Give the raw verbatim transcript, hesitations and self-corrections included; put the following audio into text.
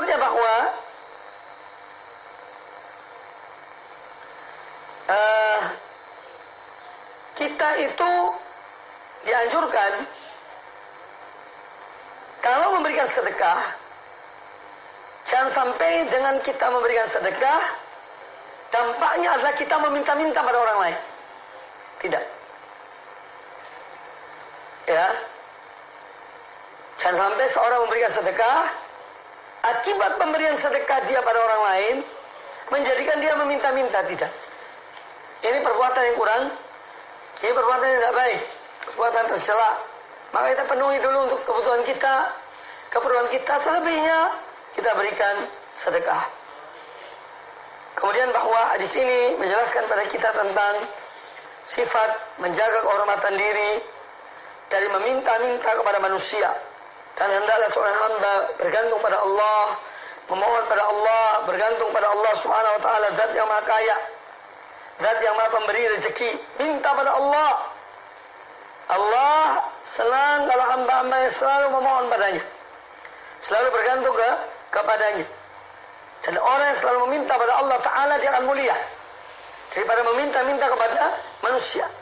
Berikutnya bahwa uh, kita itu dianjurkan kalau memberikan sedekah, jangan sampai dengan kita memberikan sedekah dampaknya adalah kita meminta-minta pada orang lain. Tidak. Ya. Jangan sampai seorang memberikan sedekah, akibat pemberian sedekah dia pada orang lain menjadikan dia meminta-minta. Tidak. Ini perbuatan yang kurang. Ini perbuatan yang tidak baik, perbuatan tercela. Maka kita penuhi dulu untuk kebutuhan kita, keperluan kita, selebihnya kita berikan sedekah. Kemudian bahwa hadis ini menjelaskan pada kita tentang sifat menjaga kehormatan diri dari meminta-minta kepada manusia. Dan hendaklah seorang hamba bergantung pada Allah, memohon pada Allah, bergantung pada Allah Subhanahu wa taala, zat yang maha kaya, zat yang maha pemberi rezeki. Minta pada Allah. Allah senang kalau hamba-hamba yang selalu memohon padanya, selalu bergantung ke kepadanya. Dan orang yang selalu meminta pada Allah Ta'ala dia akan mulia daripada meminta-minta kepada manusia.